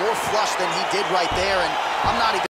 more flush than he did right there, and I'm not even